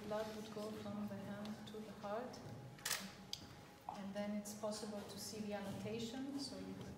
blood would go from the hand to the heart. And then it's possible to see the annotation, so you could